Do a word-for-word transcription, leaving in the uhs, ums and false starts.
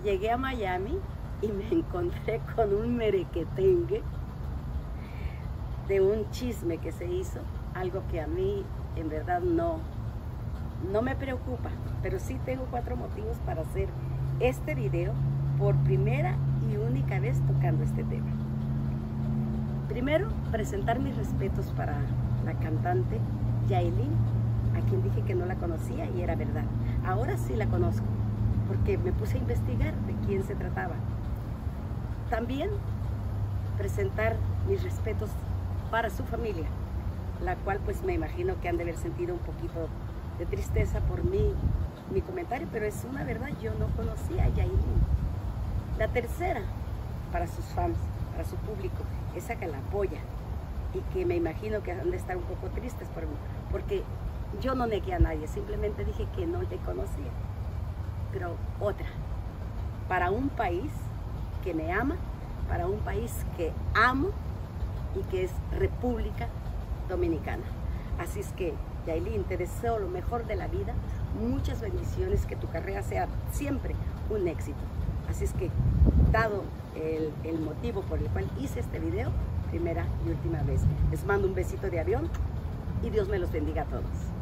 Llegué a Miami y me encontré con un merequetengue de un chisme que se hizo, algo que a mí en verdad no, no me preocupa, pero sí tengo cuatro motivos para hacer este video por primera y única vez tocando este tema. Primero, presentar mis respetos para la cantante Yailin, a quien dije que no la conocía y era verdad. Ahora sí la conozco, porque me puse a investigar de quién se trataba. También presentar mis respetos para su familia, la cual pues me imagino que han de haber sentido un poquito de tristeza por mi, mi comentario, pero es una verdad, yo no conocía a Yailin. La tercera, para sus fans, para su público, esa que la apoya y que me imagino que han de estar un poco tristes por mí, porque yo no negué a nadie, simplemente dije que no le conocía. Pero otra, para un país que me ama, para un país que amo y que es República Dominicana. Así es que, Yailin, te deseo lo mejor de la vida, muchas bendiciones, que tu carrera sea siempre un éxito. Así es que, dado el, el motivo por el cual hice este video, primera y última vez, les mando un besito de avión y Dios me los bendiga a todos.